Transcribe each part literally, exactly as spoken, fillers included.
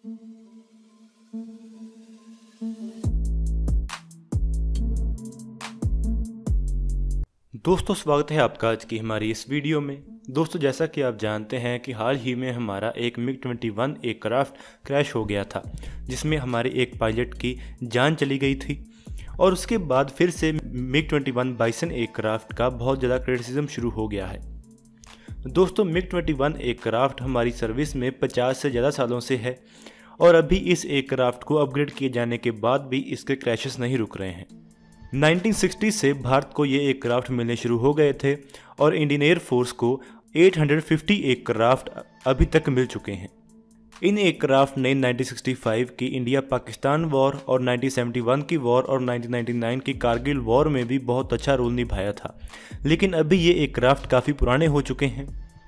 दोस्तों, स्वागत है आपका आज की हमारी इस वीडियो में। दोस्तों, जैसा कि आप जानते हैं कि हाल ही में हमारा एक MiG twenty one aircraft crash हो गया था, जिसमें हमारे एक पायलट की जान चली गई थी। और उसके बाद फिर से MiG twenty one Bison aircraft का बहुत ज़्यादा क्रिटिसिज्म शुरू हो गया है। दोस्तों, मिग ट्वेंटी वन एयरक्राफ्ट हमारी सर्विस में पचास से ज़्यादा सालों से है और अभी इस एयरक्राफ्ट को अपग्रेड किए जाने के बाद भी इसके क्रैशेस नहीं रुक रहे हैं। नाइनटीन सिक्सटी से भारत को ये एयरक्राफ्ट मिलने शुरू हो गए थे और इंडियन एयरफोर्स को आठ सौ पचास एयरक्राफ्ट अभी तक मिल चुके हैं। इन एयरक्राफ्ट ने नाइनटीन सिक्सटी फाइव की इंडिया पाकिस्तान वॉर और नाइनटीन सेवेंटी वन की वॉर और नाइनटीन नाइंटी नाइन की कारगिल वॉर में भी बहुत अच्छा रोल निभाया था, लेकिन अभी ये एयरक्राफ्ट काफ़ी पुराने हो चुके हैं।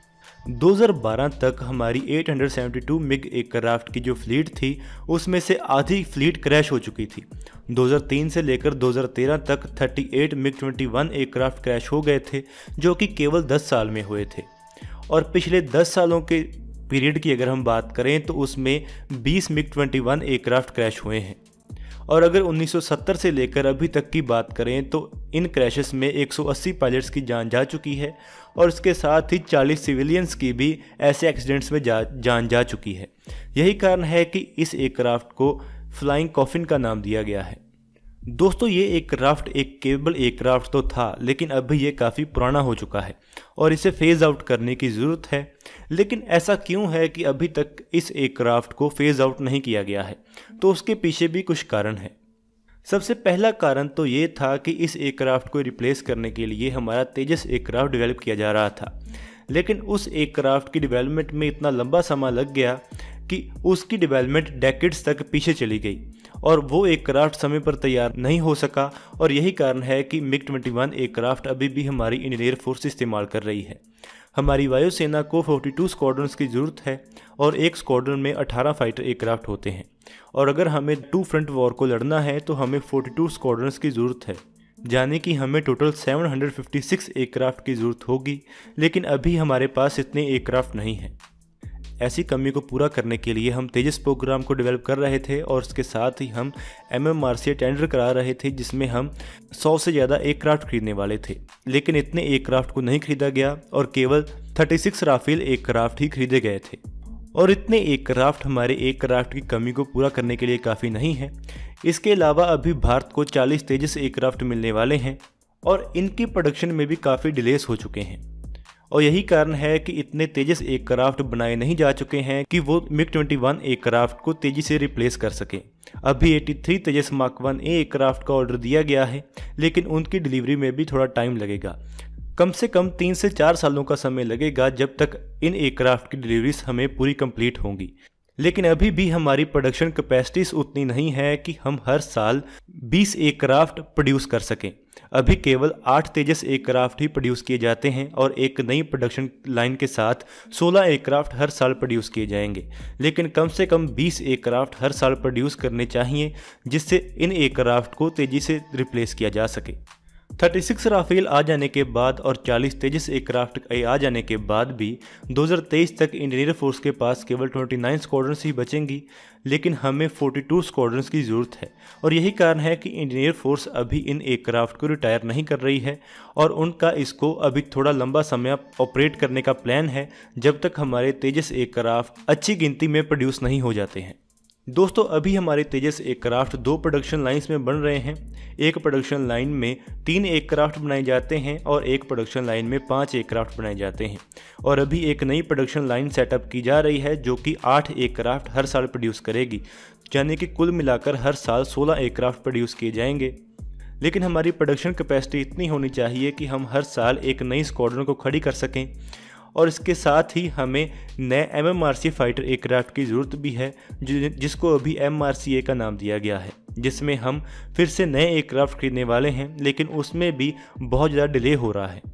दो हज़ार बारह तक हमारी आठ सौ बहत्तर मिग एयरक्राफ्ट की जो फ्लीट थी उसमें से आधी फ्लीट क्रैश हो चुकी थी। दो हज़ार तीन से लेकर दो हज़ार तेरह तक अड़तीस MiG twenty one aircraft crash हो गए थे, जो कि केवल दस साल में हुए थे। और पिछले दस सालों के पीरियड की अगर हम बात करें तो उसमें बीस MiG twenty one aircraft crash हुए हैं। और अगर उन्नीस सौ सत्तर से लेकर अभी तक की बात करें तो इन क्रैशेस में एक सौ अस्सी पायलट्स की जान जा चुकी है और इसके साथ ही चालीस सिविलियंस की भी ऐसे एक्सीडेंट्स में जा, जान जा चुकी है। यही कारण है कि इस एयरक्राफ्ट को फ्लाइंग कॉफिन का नाम दिया गया है। दोस्तों, ये एयरक्राफ्ट एक केबल एयरक्राफ्ट तो था, लेकिन अभी ये काफ़ी पुराना हो चुका है और इसे फेज़ आउट करने की ज़रूरत है। लेकिन ऐसा क्यों है कि अभी तक इस एयरक्राफ्ट को फेज़ आउट नहीं किया गया है? तो उसके पीछे भी कुछ कारण है। सबसे पहला कारण तो ये था कि इस एयरक्राफ्ट को रिप्लेस करने के लिए हमारा तेजस एयरक्राफ्ट डेवलप किया जा रहा था, लेकिन उस एयरक्राफ्ट की डेवलपमेंट में इतना लंबा समय लग गया कि उसकी डेवलपमेंट डेकेड्स तक पीछे चली गई और वो एयरक्राफ्ट समय पर तैयार नहीं हो सका। और यही कारण है कि मिग ट्वेंटी वन एयरक्राफ्ट अभी भी हमारी इंडियन एयरफोर्स इस्तेमाल कर रही है। हमारी वायुसेना को बयालीस स्क्वाड्रन्स की ज़रूरत है और एक स्क्वाड्रन में अठारह फाइटर एयरक्राफ्ट होते हैं। और अगर हमें टू फ्रंट वॉर को लड़ना है तो हमें बयालीस स्क्वाड्रन्स की ज़रूरत है, यानी कि हमें टोटल सात सौ छप्पन एयरक्राफ्ट की ज़रूरत होगी। लेकिन अभी हमारे पास इतने एयरक्राफ्ट नहीं हैं। ऐसी कमी को पूरा करने के लिए हम तेजस प्रोग्राम को डेवलप कर रहे थे और इसके साथ ही हम M M R C tender करा रहे थे, जिसमें हम सौ से ज़्यादा एयरक्राफ्ट खरीदने वाले थे। लेकिन इतने एयरक्राफ्ट को नहीं खरीदा गया और केवल छत्तीस राफेल एयरक्राफ्ट ही खरीदे गए थे। और इतने एयरक्राफ्ट हमारे एयरक्राफ्ट की कमी को पूरा करने के लिए काफ़ी नहीं है। इसके अलावा अभी भारत को चालीस तेजस एयरक्राफ्ट मिलने वाले हैं और इनकी प्रोडक्शन में भी काफ़ी डिलेस हो चुके हैं। और यही कारण है कि इतने तेजस एयरक्राफ्ट बनाए नहीं जा चुके हैं कि वो मिग ट्वेंटी वन एयरक्राफ्ट को तेज़ी से रिप्लेस कर सकें। अभी तिरासी Tejas mark one A aircraft का ऑर्डर दिया गया है, लेकिन उनकी डिलीवरी में भी थोड़ा टाइम लगेगा। कम से कम तीन से चार सालों का समय लगेगा जब तक इन एयरक्राफ्ट की डिलीवरीज हमें पूरी कंप्लीट होंगी। लेकिन अभी भी हमारी प्रोडक्शन कैपेसिटीज उतनी नहीं है कि हम हर साल बीस एयरक्राफ्ट प्रोड्यूस कर सकें। अभी केवल आठ तेजस एयरक्राफ्ट ही प्रोड्यूस किए जाते हैं और एक नई प्रोडक्शन लाइन के साथ सोलह एयरक्राफ्ट हर साल प्रोड्यूस किए जाएंगे। लेकिन कम से कम बीस एयरक्राफ्ट हर साल प्रोड्यूस करने चाहिए, जिससे इन एयरक्राफ्ट को तेज़ी से रिप्लेस किया जा सके। छत्तीस राफेल आ जाने के बाद और चालीस तेजस एयरक्राफ्ट आ जाने के बाद भी दो हज़ार तेईस तक इंडियन एयरफोर्स के पास केवल उनतीस स्क्वाड्रन्स ही बचेंगी, लेकिन हमें बयालीस स्क्वाड्रन्स की ज़रूरत है। और यही कारण है कि इंडियन एयरफोर्स अभी इन एयरक्राफ्ट को रिटायर नहीं कर रही है और उनका इसको अभी थोड़ा लंबा समय ऑपरेट करने का प्लान है, जब तक हमारे तेजस एयरक्राफ्ट अच्छी गिनती में प्रोड्यूस नहीं हो जाते हैं। दोस्तों, अभी हमारे तेजस एयरक्राफ्ट दो प्रोडक्शन लाइंस में बन रहे हैं। एक प्रोडक्शन लाइन में तीन एयरक्राफ्ट बनाए जाते हैं और एक प्रोडक्शन लाइन में पाँच एयरक्राफ्ट बनाए जाते हैं। और अभी एक नई प्रोडक्शन लाइन सेटअप की जा रही है जो कि आठ एयरक्राफ्ट हर साल प्रोड्यूस करेगी, यानी कि कुल मिलाकर हर साल सोलह एयरक्राफ्ट प्रोड्यूस किए जाएंगे। लेकिन हमारी प्रोडक्शन कैपेसिटी इतनी होनी चाहिए कि हम हर साल एक नई स्क्वाड्रन को खड़ी कर सकें। और इसके साथ ही हमें नए M M R C fighter aircraft की ज़रूरत भी है, जिसको अभी एम आर सी ए का नाम दिया गया है, जिसमें हम फिर से नए एयरक्राफ्ट खरीदने वाले हैं, लेकिन उसमें भी बहुत ज़्यादा डिले हो रहा है।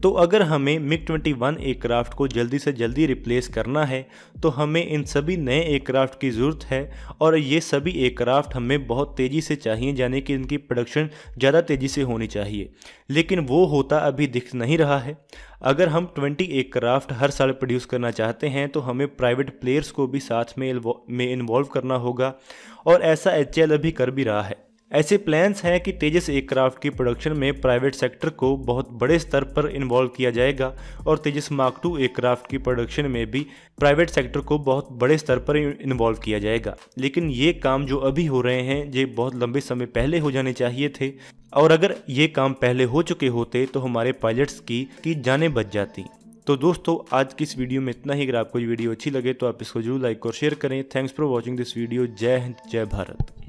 तो अगर हमें मिग ट्वेंटी वन एयरक्राफ्ट को जल्दी से जल्दी रिप्लेस करना है तो हमें इन सभी नए एयरक्राफ्ट की ज़रूरत है और ये सभी एयरक्राफ्ट हमें बहुत तेज़ी से चाहिए, यानी कि इनकी प्रोडक्शन ज़्यादा तेज़ी से होनी चाहिए, लेकिन वो होता अभी दिख नहीं रहा है। अगर हम ट्वेंटी एयरक्राफ्ट हर साल प्रोड्यूस करना चाहते हैं तो हमें प्राइवेट प्लेयर्स को भी साथ में में इन्वॉल्व करना होगा और ऐसा एच ए एल अभी कर भी रहा है। ऐसे प्लान्स हैं कि तेजस एयरक्राफ्ट की प्रोडक्शन में प्राइवेट सेक्टर को बहुत बड़े स्तर पर इन्वॉल्व किया जाएगा और तेजस मार्क टू एयरक्राफ्ट की प्रोडक्शन में भी प्राइवेट सेक्टर को बहुत बड़े स्तर पर इन्वॉल्व किया जाएगा। लेकिन ये काम जो अभी हो रहे हैं ये बहुत लंबे समय पहले हो जाने चाहिए थे और अगर ये काम पहले हो चुके होते तो हमारे पायलट्स की, की जानें बच जाती। तो दोस्तों आज की इस वीडियो में इतना ही। अगर आपको ये वीडियो अच्छी लगे तो आप इसको जरूर लाइक और शेयर करें। Thanks for watching this video. जय हिंद, जय भारत।